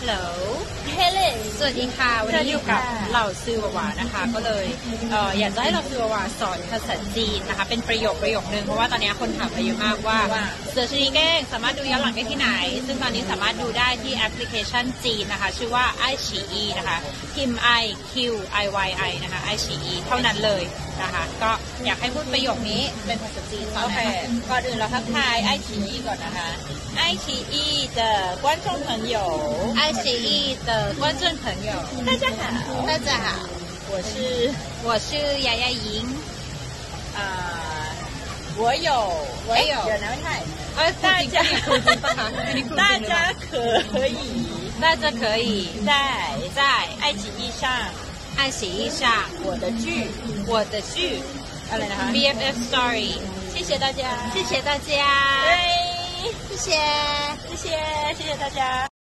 Hello Hello สวัสดีค่ะวันนี้อยู่กับเหล่าซือวาวานะคะก็เลยอยากจะให้เหล่าซือวาวาสอนภาษาจีนนะคะเป็นประโยคนึงเพราะว่าตอนนี้คนถามมาเยอะมากว่าเสือชนีแก้งสามารถดูย้อนหลังได้ที่ไหนซึ่งตอนนี้สามารถดูได้ที่แอปพลิเคชันจีนนะคะชื่อว่าไอฉีอีนะคะพิมพ์ IQIYI นะคะไอฉีอีเท่านั้นเลยนะคะก็อยากให้พูดประโยคนี้เป็นภาษาจีนก่อนนะคะก่อนอื่นเราทักทายไอฉีอีก่อนนะคะไอฉีอี的观众朋友ไอฉีอี的观众朋友大家好大家好我是雅雅莹我有有哪位太大家可以在爱奇艺上我的剧อะไรนะคะ BFF Story 谢谢大家谢谢大家对谢谢谢谢大家